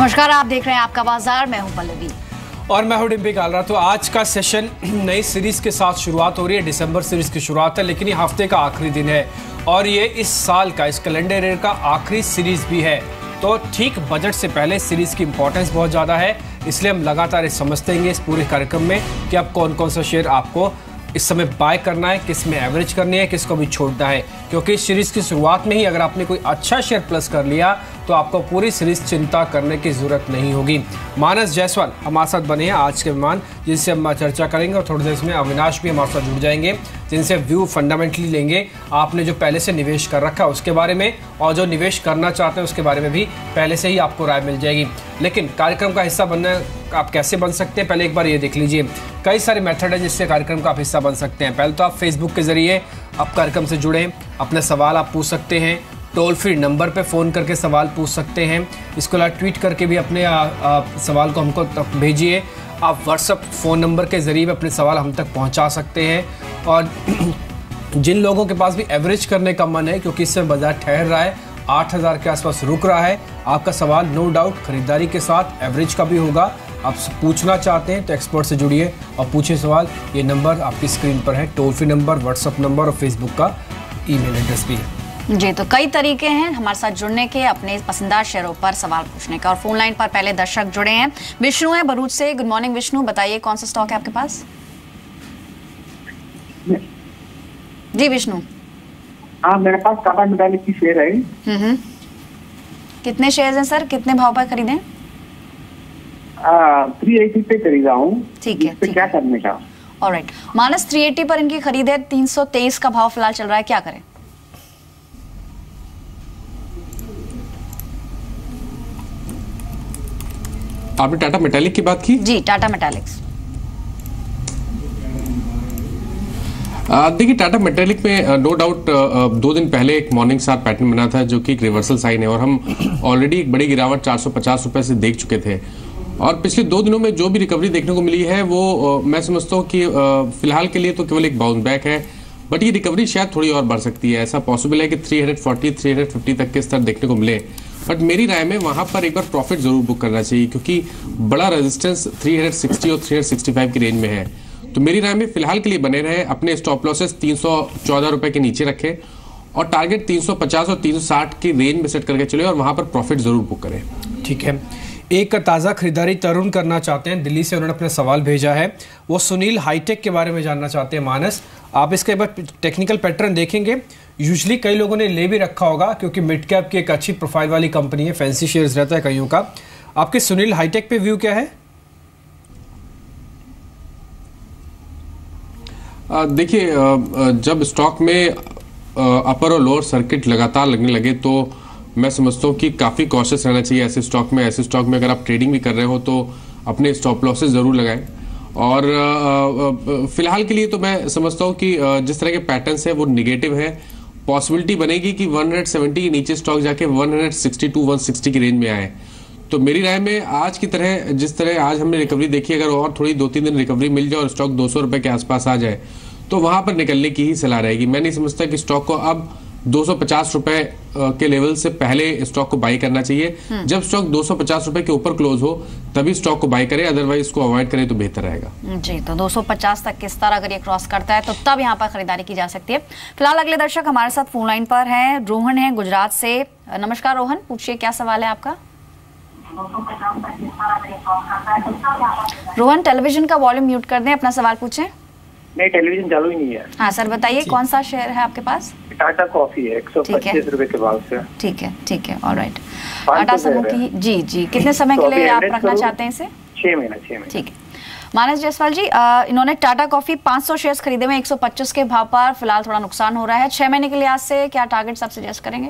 नमस्कार, आप देख रहे हैं आपका बाजार। मैं हूं पल्लवी और मैं हूं डिम्पी कालरा। तो आज का सेशन नई सीरीज के साथ शुरुआत हो रही है। दिसंबर सीरीज की शुरुआत है, लेकिन ये हफ्ते का आखिरी दिन है और ये इस साल का, इस कैलेंडर ईयर का आखिरी सीरीज भी है। तो ठीक बजट से पहले सीरीज की इंपॉर्टेंस बहुत ज़्यादा है, इसलिए हम लगातार समझते हैं इस पूरे कार्यक्रम में कि अब कौन कौन सा शेयर आपको इस समय बाय करना है, किस में एवरेज करनी है, किसको भी छोड़ना है। क्योंकि इस सीरीज की शुरुआत में ही अगर आपने कोई अच्छा शेयर प्लस कर लिया तो आपको पूरी सीरीज चिंता करने की जरूरत नहीं होगी। मानस जायसवाल हमारे साथ बने हैं आज के मेहमान, जिनसे हम चर्चा करेंगे और थोड़ी देर इसमें अविनाश भी हमारे साथ जुड़ जाएंगे, जिनसे व्यू फंडामेंटली लेंगे आपने जो पहले से निवेश कर रखा है उसके बारे में, और जो निवेश करना चाहते हैं उसके बारे में भी पहले से ही आपको राय मिल जाएगी। लेकिन कार्यक्रम का हिस्सा बनना आप कैसे बन सकते हैं, पहले एक बार ये देख लीजिए। कई सारे मेथड है जिससे कार्यक्रम का आप हिस्सा बन सकते हैं। पहले तो आप फेसबुक के जरिए आप कार्यक्रम से जुड़ें, अपने सवाल आप पूछ सकते हैं, टोल फ्री नंबर पे फ़ोन करके सवाल पूछ सकते हैं, इसको ट्वीट करके भी अपने सवाल को हमको भेजिए। आप व्हाट्सएप फ़ोन नंबर के ज़रिए भी अपने सवाल हम तक पहुंचा सकते हैं। और जिन लोगों के पास भी एवरेज करने का मन है, क्योंकि इससे बाजार ठहर रहा है, 8,000 के आसपास रुक रहा है, आपका सवाल नो डाउट खरीदारी के साथ एवरेज का भी होगा। आप पूछना चाहते हैं तो एक्सपर्ट से जुड़िए और पूछिए सवाल। ये नंबर आपकी स्क्रीन पर है, toll free number, WhatsApp number और फेसबुक का ईमेल एड्रेस भी है। जी, तो कई तरीके हैं हमारे साथ जुड़ने के, अपने पसंदीदा शेयरों पर सवाल पूछने का। और फोन लाइन पर पहले दर्शक जुड़े हैं। विष्णु है भरूच से। गुड मॉर्निंग विष्णु, बताइए कौन सा स्टॉक है आपके पास? जी विष्णु। हाँ, मेरे पास टाटा मेटालिक की शेयर है। कितने शेयर हैं सर, कितने भाव पर खरीदे? 380 पे खरीदा हूँ। ठीक है, क्या करने का? ऑलराइट, माइनस 380 पर इनकी खरीद है। 323 का भाव फिलहाल चल रहा है, क्या करें? आपने टाटा मेटालिक की बात की? जी, टाटा मेटालिक्स। देखिए, टाटा मेटालिक में नो डाउट 2 दिन पहले एक मॉर्निंग स्टार पैटर्न बना था जो कि एक रिवर्सल साइन है, और हम ऑलरेडी एक बड़ी गिरावट 450 रुपए से देख चुके थे। और पिछले 2 दिनों में जो भी रिकवरी देखने को मिली है वो मैं समझता हूँ कि फिलहाल के लिए तो केवल एक बाउंस बैक है, बट ये रिकवरी शायद थोड़ी और बढ़ सकती है। ऐसा पॉसिबल है कि 340-350 तक के स्तर देखने को मिले, बट मेरी राय में वहां पर एक बार प्रॉफिट जरूर बुक करना चाहिए, क्योंकि बड़ा रेजिस्टेंस 360 और 365 की रेंज में है। तो मेरी राय में फिलहाल के लिए बने रहे, अपने स्टॉप लॉसेस 314 रुपए के नीचे रखें और टारगेट 350 और 360 की रेंज में सेट करके चले और वहां पर प्रॉफिट जरूर बुक करें। ठीक है। एक ताज़ा खरीदारी तरुण करना चाहते हैं, दिल्ली से उन्होंने अपना सवाल भेजा है। वो सुनील हाईटेक के बारे में जानना चाहते हैं। मानस, आप इसके बाद टेक्निकल पैटर्न देखेंगे। यूजुअली कई लोगों ने ले भी रखा होगा, क्योंकि मिड कैप की एक अच्छी प्रोफाइल वाली कंपनी है, फैंसी शेयर्स रहता है कईयों का। आपके सुनील हाईटेक पे व्यू क्या है? देखिए, जब स्टॉक में अपर और लोअर सर्किट लगातार लगने लगे तो मैं समझता हूँ कि काफ़ी कॉशियस रहना चाहिए ऐसे स्टॉक में। ऐसे स्टॉक में अगर आप ट्रेडिंग भी कर रहे हो तो अपने स्टॉप लॉसेस ज़रूर लगाएं। और फिलहाल के लिए तो मैं समझता हूँ कि जिस तरह के पैटर्न्स है वो निगेटिव है। पॉसिबिलिटी बनेगी कि 170 के नीचे स्टॉक जाके 162-160 की रेंज में आए। तो मेरी राय में आज की तरह, जिस तरह आज हमने रिकवरी देखी, अगर और थोड़ी 2-3 दिन रिकवरी मिल जाए और स्टॉक 200 रुपए के आसपास आ जाए तो वहां पर निकलने की ही सलाह रहेगी। मैं नहीं समझता कि स्टॉक को अब 250 रुपए के लेवल से पहले स्टॉक को बाई करना चाहिए। जब स्टॉक 250 रुपए के ऊपर क्लोज हो तभी स्टॉक को बाई करें, अदरवाइज इसको अवॉइड करें तो बेहतर रहेगा। जी, तो 250 तक के स्तर अगर ये क्रॉस करता है तो तब यहाँ पर खरीदारी की जा सकती है। फिलहाल अगले दर्शक हमारे साथ फोन लाइन पर हैं। रोहन है गुजरात से। नमस्कार रोहन, पूछिए क्या सवाल है आपका? रोहन, टेलीविजन का वॉल्यूम म्यूट कर दें, अपना सवाल पूछें। नहीं, टेलीविजन चालू ही नहीं है। हाँ सर, बताइए कौन सा शेयर है आपके पास? टाटा कॉफी है, 125 रुपए के भाव से। ठीक है, ठीक है, ऑलराइट। टाटा समूह की, जी जी, कितने समय के लिए आप रखना चाहते हैं इसे? 6 महीने। ठीक है। मानस जायसवाल जी, इन्होंने टाटा कॉफी 500 शेयर्स खरीदे हुए 125 के भाव पर। फिलहाल थोड़ा नुकसान हो रहा है। 6 महीने के लिए आज से क्या टारगेट आप सजेस्ट करेंगे?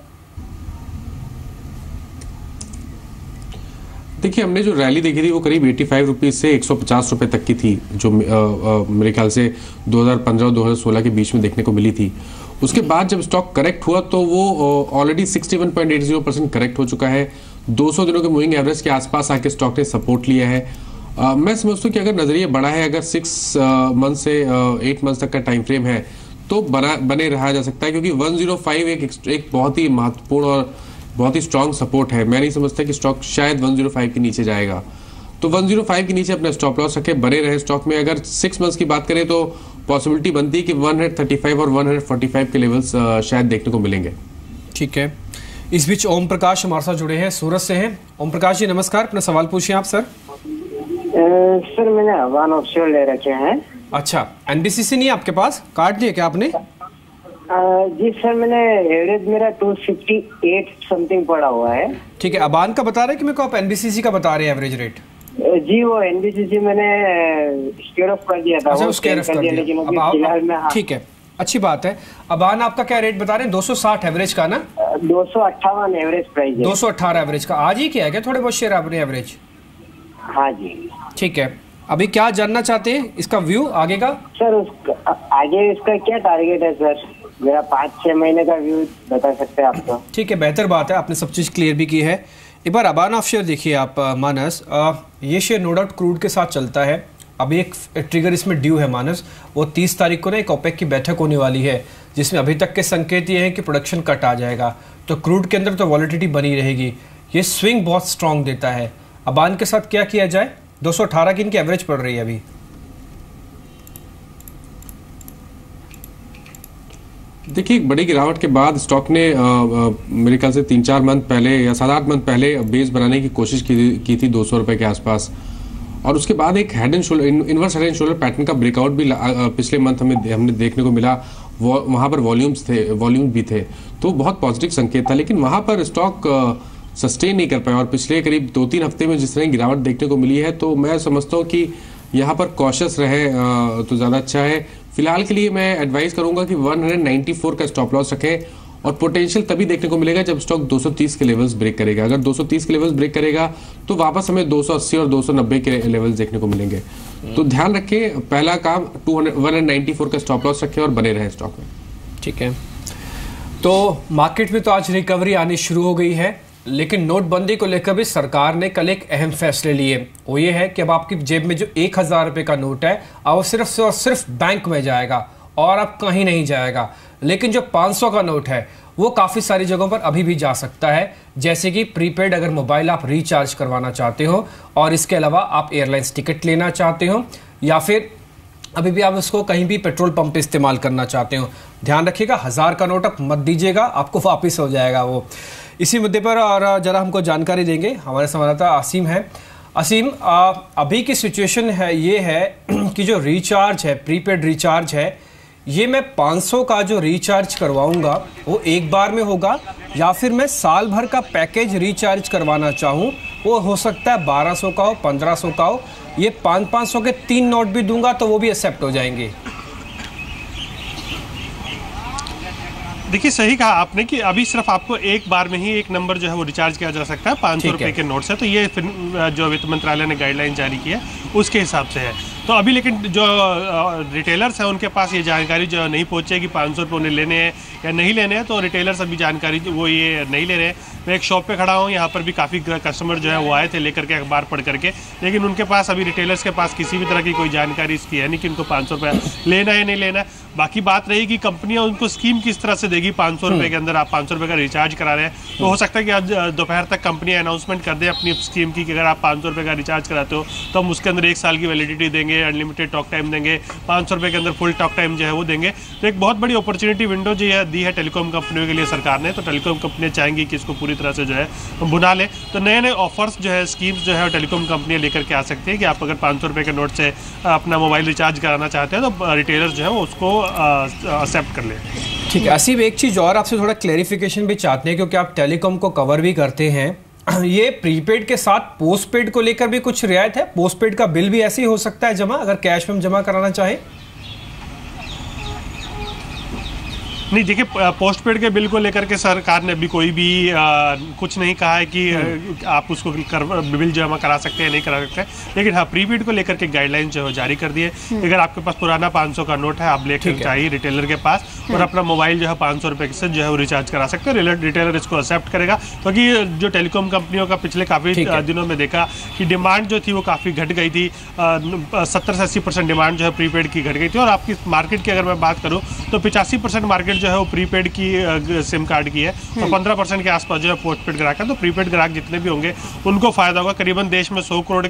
देखिए, हमने जो रैली देखी थी वो करीब 85 रुपीज से 150 रुपए तक की थी, जो मेरे ख्याल से 2015-2016 के बीच में देखने को मिली थी। उसके बाद जब स्टॉक करेक्ट हुआ तो वो ऑलरेडी 61.80% करेक्ट हो चुका है। 200 दिनों के मूविंग एवरेज के आसपास आके स्टॉक ने सपोर्ट लिया है। मैं समझता हूँ कि अगर नजरिया बड़ा है, अगर 6 मंथ से 8 मंथ तक का टाइम फ्रेम है तो बने रहा जा सकता है, क्योंकि 105 एक बहुत ही महत्वपूर्ण और बहुत ही स्ट्रांग सपोर्ट है। मैं नहीं समझता कि स्टॉक शायद 105 के नीचे जाएगा, तो 105 के नीचे अपना स्टॉप लॉस रखे, बने रहे स्टॉक में। अगर 6 मंथ्स की बात करें तो पॉसिबिलिटी बनती है कि 135 और 145 के लेवल्स शायद देखने को मिलेंगे। ठीक है, इस बीच ओम प्रकाश हमारे साथ जुड़े हैं, सूरत से हैं। ओम प्रकाश जी नमस्कार, अपना सवाल पूछिए आप सर। सर मैंने वन ऑप्शन ले रखे हैं। अच्छा, एनबीसीसी नहीं है आपके पास, काट दिए क्या आपने? जी सर, मैंने एवरेज मेरा 258 समथिंग पड़ा हुआ है। ठीक है, अबान का बता रहे हैं कि मेरे को आप एनबीसीसी का बता रहे हैं एवरेज रेट? जी वो एनबीसीसी मैंने स्क्वायर ऑफ कर दिया था। अच्छा, स्क्वायर ऑफ कर दिया, लेकिन अभी फिलहाल में। हाँ। ठीक है, अच्छी बात है। अबान आपका क्या रेट बता रहे हैं? 260 एवरेज का ना? 258 एवरेज प्राइस है। 218 एवरेज का। आज ही किया है क्या थोड़े बहुत शेयर आपने एवरेज? हाँ जी। ठीक है, अभी क्या जानना चाहते हैं, इसका व्यू आगे का? सर आगे इसका क्या टारगेट है सर? मेरा 5-6 महीने का व्यू बता सकते हैं आपको? ठीक है, बेहतर बात है, आपने सब चीज़ क्लियर भी की है। एक बार अबान ऑफ शेयर देखिए आप मानस, ये शेयर नो डाउट क्रूड के साथ चलता है। अभी एक ट्रिगर इसमें ड्यू है मानस, वो 30 तारीख को ना एक ओपेक की बैठक होने वाली है, जिसमें अभी तक के संकेत ये हैं कि प्रोडक्शन कट आ जाएगा, तो क्रूड के अंदर तो वॉलिटिलिटी बनी रहेगी। ये स्विंग बहुत स्ट्रांग देता है। अबान के साथ क्या किया जाए? 218 की इनकी एवरेज पड़ रही है अभी। देखिए, एक बड़ी गिरावट के बाद स्टॉक ने मेरे ख्याल से 3-4 मंथ पहले या 7-8 मंथ पहले बेस बनाने की कोशिश की थी 200 रुपए के आसपास, और उसके बाद एक head and shoulder, inverse head and shoulder pattern का ब्रेकआउट भी पिछले मंथ हमने देखने को मिला। वहाँ पर वॉल्यूम भी थे, तो बहुत पॉजिटिव संकेत था। लेकिन वहाँ पर स्टॉक सस्टेन नहीं कर पाया, और पिछले करीब 2-3 हफ्ते में जिस तरह गिरावट देखने को मिली है, तो मैं समझता हूँ कि यहाँ पर कॉशियस रहे तो ज़्यादा अच्छा है। फिलहाल के लिए मैं एडवाइस करूंगा कि 194 का स्टॉप लॉस रखें, और पोटेंशियल तभी देखने को मिलेगा जब स्टॉक 230 के लेवल्स ब्रेक करेगा। अगर 230 के लेवल्स ब्रेक करेगा तो वापस हमें 280 और 290 के लेवल्स देखने को मिलेंगे। तो ध्यान रखें, पहला काम 194 का स्टॉप लॉस रखें और बने रहे स्टॉक में। ठीक है, तो मार्केट में तो आज रिकवरी आनी शुरू हो गई है, लेकिन नोटबंदी को लेकर भी सरकार ने कल एक अहम फैसले लिए। वो ये है कि अब आपकी जेब में जो 1000 रुपये का नोट है, अब वो सिर्फ और सिर्फ बैंक में जाएगा और अब कहीं नहीं जाएगा। लेकिन जो 500 का नोट है वो काफ़ी सारी जगहों पर अभी भी जा सकता है, जैसे कि प्रीपेड अगर मोबाइल आप रिचार्ज करवाना चाहते हो, और इसके अलावा आप एयरलाइंस टिकट लेना चाहते हो, या फिर अभी भी आप उसको कहीं भी पेट्रोल पंप पे इस्तेमाल करना चाहते हो। ध्यान रखिएगा, 1000 का नोट आप मत दीजिएगा, आपको वापस हो जाएगा वो। इसी मुद्दे पर और जरा हमको जानकारी देंगे हमारे संवाददाता आसिम है। आसिम, अभी की सिचुएशन है ये है कि जो रिचार्ज है, प्रीपेड रिचार्ज है, ये मैं 500 का जो रिचार्ज करवाऊंगा वो एक बार में होगा, या फिर मैं साल भर का पैकेज रिचार्ज करवाना चाहूँ वो हो सकता है 1200 का हो, 1500 का हो। ये 500 के 3 नोट भी दूंगा तो वो भी एक्सेप्ट हो जाएंगे। देखिए, सही कहा आपने कि अभी सिर्फ आपको एक बार में ही एक नंबर जो है वो रिचार्ज किया जा सकता है 500 रुपये के नोट से। तो ये फिर जो वित्त मंत्रालय ने गाइडलाइन जारी की है उसके हिसाब से है। तो अभी लेकिन जो रिटेलर्स हैं उनके पास ये जानकारी जो नहीं पहुँचे कि 500 रुपये उन्हें लेने हैं या नहीं लेने हैं, तो रिटेलर्स अभी जानकारी वो ये नहीं ले रहे हैं। मैं एक शॉप पे खड़ा हूँ, यहाँ पर भी काफ़ी कस्टमर जो है वो आए थे लेकर के अखबार पढ़ करके, लेकिन उनके पास अभी रिटेलर्स के पास किसी भी तरह की कोई जानकारी इसकी है नहीं कि उनको 500 रुपये लेना है नहीं लेना है। बाकी बात रही कि कंपनियां उनको स्कीम किस तरह से देगी। 500 रुपये के अंदर आप 500 रुपये का रिचार्ज करा रहे हैं, तो हो सकता है कि आज दोपहर तक कंपनियां अनाउंसमेंट कर दें अपनी स्कीम की कि अगर आप 500 रुपये का रिचार्ज कराते हो तो हम उसके अंदर 1 साल की वैलिडिटी देंगे, अनलिमिटेड टॉक टाइम देंगे, 500 रुपये के अंदर फुल टॉक टाइम जो है वो देंगे। तो एक बहुत बड़ी अपॉर्चुनिटी विंडो जो है दी है टेलीकॉम कंपनियों के लिए सरकार ने। तो टेलीकॉम कंपनियां चाहेंगी कि इसको पूरी तरह से जो है बुना ले, तो नए नए ऑफर्स जो है, स्कीम्स जो है टेलीकॉम कंपनियां लेकर के आ सकती है कि आप अगर 500 रुपये के नोट से अपना मोबाइल रिचार्ज कराना चाहते हैं तो रिटेलर्स जो है वो उसको एक्सेप्ट कर ले। ठीक है, असीम एक चीज़ और आपसे थोड़ा क्लेरिफिकेशन भी चाहते हैं, क्योंकि आप टेलीकॉम को कवर भी करते हैं। ये प्रीपेड के साथ पोस्टपेड को लेकर भी कुछ रियायत है? पोस्टपेड का बिल भी ऐसे ही हो सकता है जमा, अगर कैश में हम जमा कराना चाहें? नहीं, देखिए, पोस्टपेड के बिल को लेकर के सरकार ने अभी कोई भी कुछ नहीं कहा है कि आप उसको बिल जमा करा सकते हैं नहीं करा सकते हैं। लेकिन हाँ, प्रीपेड को लेकर के गाइडलाइन जो है जारी कर दी है। अगर आपके पास पुराना 500 का नोट है, आप लेकर चाहिए रिटेलर के पास और अपना मोबाइल जो है 500 रुपये से जो है वो रिचार्ज करा सकते हैं। रिटेलर इसको एक्सेप्ट करेगा, क्योंकि जो टेलीकॉम कंपनियों का पिछले काफ़ी दिनों में देखा कि डिमांड जो थी वो काफ़ी घट गई थी। 70 से 80% डिमांड जो है प्रीपेड की घट गई थी। और आपकी मार्केट की अगर मैं बात करूँ तो 85% मार्केट जो है वो प्रीपेड की सिम कार्ड की है और 15% के आसपास जो है पोस्टपेड ग्राहक है। तो प्रीपेड ग्राहक जितने भी होंगे उनको फायदा होगा। करीबन देश में 100 करोड़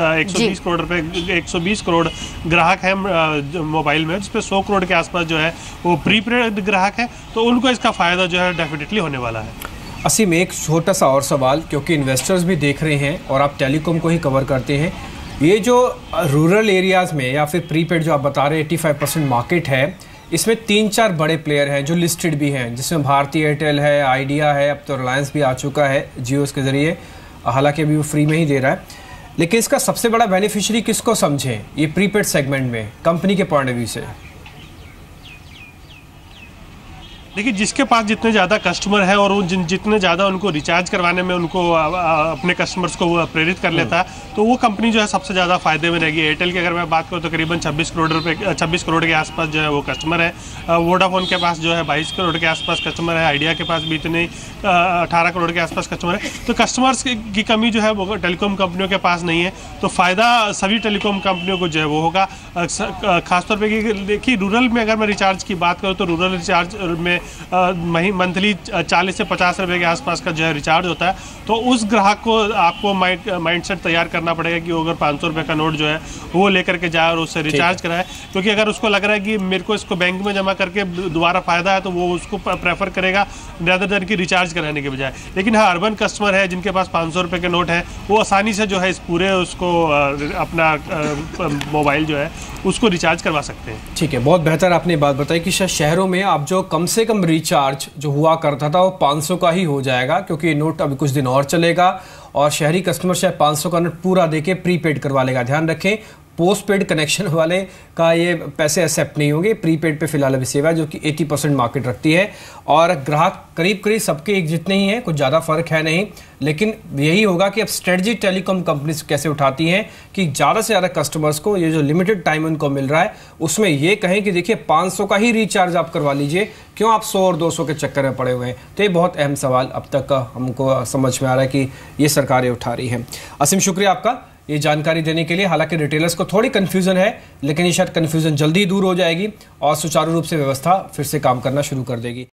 120 करोड़ ग्राहक है मोबाइल में, जिसपे 100 करोड़ के आसपास जो है वो प्रीपेड ग्राहक है। तो उनको इसका फायदा जो है डेफिनेटली होने वाला है। असीम, एक छोटा सा और सवाल, क्योंकि इन्वेस्टर्स भी देख रहे हैं और आप टेलीकॉम को ही कवर करते हैं, ये जो रूरल एरियाज़ में या फिर प्रीपेड जो आप बता रहे हैं 85% मार्केट है, इसमें 3-4 बड़े प्लेयर हैं जो लिस्टेड भी हैं, जिसमें भारती एयरटेल है, आइडिया है, अब तो रिलायंस भी आ चुका है जियो के ज़रिए, हालांकि अभी वो फ्री में ही दे रहा है। लेकिन इसका सबसे बड़ा बेनिफिशियरी किसको समझें ये प्रीपेड सेगमेंट में कंपनी के पॉइंट ऑफ व्यू से? देखिए, जिसके पास जितने ज़्यादा कस्टमर है और जितने ज़्यादा उनको रिचार्ज करवाने में उनको अपने कस्टमर्स को प्रेरित कर लेता है, तो वो कंपनी जो है सबसे ज़्यादा फायदे में रहेगी। एयरटेल की अगर मैं बात करूँ तो करीबन 26 करोड़ के आसपास जो है वो कस्टमर है। वोडाफोन के पास जो है 22 करोड़ के आसपास कस्टमर है। आइडिया के पास भी इतने 18 करोड़ के आसपास कस्टमर है। तो कस्टमर्स की कमी जो है वो टेलीकॉम कंपनियों के पास नहीं है। तो फ़ायदा सभी टेलीकॉम कंपनियों को जो है वो होगा। खासतौर पर देखिए, रूरल में अगर मैं रिचार्ज की बात करूँ तो रूरल रिचार्ज में मंथली 40 से 50 रुपए के आसपास का जो है रिचार्ज होता है। तो उस ग्राहक को आपको माइंडसेट तैयार करना पड़ेगा कि वो अगर 500 रुपये का नोट जो है वो लेकर के जाए और उससे रिचार्ज कराए, क्योंकि अगर उसको लग रहा है कि मेरे को इसको बैंक में जमा करके दोबारा फायदा है तो वो उसको प्रेफर करेगा ज़्यादा देर की रिचार्ज कराने के बजाय। लेकिन हाँ, अर्बन कस्टमर है जिनके पास 500 रुपये के नोट है, वो आसानी से जो है इस पूरे उसको अपना मोबाइल जो है उसको रिचार्ज करवा सकते हैं। ठीक है, बहुत बेहतर आपने बात बताई कि शहरों में आप जो कम से कम रिचार्ज जो हुआ करता था वो 500 का ही हो जाएगा, क्योंकि ये नोट अभी कुछ दिन और चलेगा और शहरी कस्टमर शायद 500 का नोट पूरा देके प्रीपेड करवा लेगा। ध्यान रखें, पोस्टपेड कनेक्शन वाले का ये पैसे एक्सेप्ट नहीं होंगे। प्रीपेड पे फिलहाल अभी सेवा जो कि 80% मार्केट रखती है और ग्राहक करीब करीब सबके एक जितने ही हैं, कुछ ज़्यादा फर्क है नहीं। लेकिन यही होगा कि अब स्ट्रेटजी टेलीकॉम कंपनीज कैसे उठाती हैं कि ज़्यादा से ज़्यादा कस्टमर्स को ये जो लिमिटेड टाइम उनको मिल रहा है उसमें ये कहें कि देखिए 500 का ही रिचार्ज आप करवा लीजिए, क्यों आप 100 और 200 के चक्कर में पड़े हुए हैं। तो ये बहुत अहम सवाल अब तक हमको समझ में आ रहा है कि ये सरकारें उठा रही हैं। असीम, शुक्रिया आपका ये जानकारी देने के लिए। हालांकि रिटेलर्स को थोड़ी कन्फ्यूजन है, लेकिन ये शायद कन्फ्यूजन जल्दी दूर हो जाएगी और सुचारू रूप से व्यवस्था फिर से काम करना शुरू कर देगी।